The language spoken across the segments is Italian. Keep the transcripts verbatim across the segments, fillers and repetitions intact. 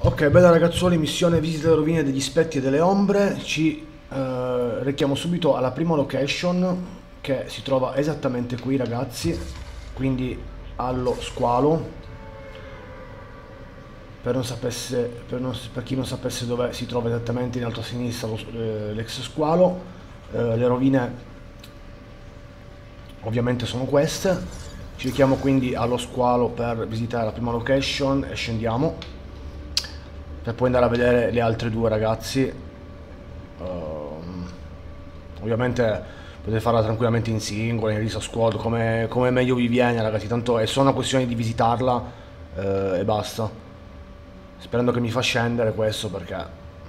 Ok, bella ragazzuoli, missione visita le rovine degli spetti e delle ombre. Ci eh, rechiamo subito alla prima location, che si trova esattamente qui ragazzi, quindi allo squalo. Per, non sapesse, per, non- per chi non sapesse dove si trova esattamente, in alto a sinistra lo- eh, l'ex squalo. Eh, le rovine ovviamente sono queste. Ci rechiamo quindi allo squalo per visitare la prima location e scendiamo per poi andare a vedere le altre due ragazzi. Ehm, ovviamente potete farla tranquillamente in singolo, in risa squad, come, come meglio vi viene ragazzi, tanto è solo una questione di visitarla eh, e basta. Sperando che mi fa scendere questo perché...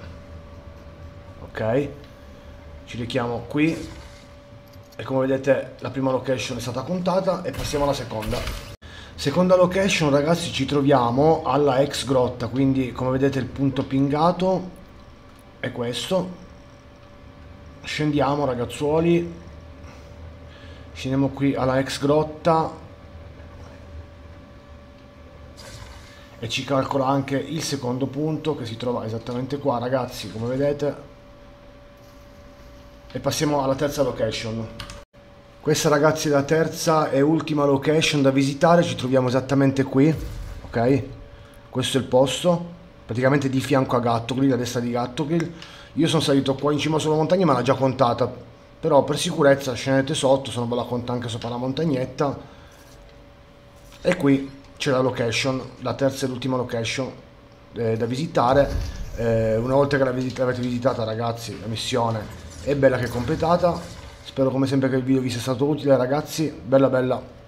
Ok, ci richiamo qui e come vedete la prima location è stata contata e passiamo alla seconda. Seconda location ragazzi, ci troviamo alla ex grotta, quindi come vedete il punto pingato è questo. Scendiamo ragazzuoli, scendiamo qui alla ex grotta e ci calcola anche il secondo punto che si trova esattamente qua ragazzi, come vedete. E passiamo alla terza location. Questa ragazzi è la terza e ultima location da visitare, ci troviamo esattamente qui, ok? Questo è il posto, praticamente di fianco a Gattogrill, a destra di Gattogrill. Io sono salito qua in cima sulla montagna ma l'ha già contata, però per sicurezza scendete sotto, se no ve la conta anche sopra la montagnetta. E qui c'è la location, la terza e l'ultima location eh, da visitare. Eh, una volta che l'avete visitata ragazzi, la missione è bella che è completata. Spero come sempre che il video vi sia stato utile ragazzi, bella bella.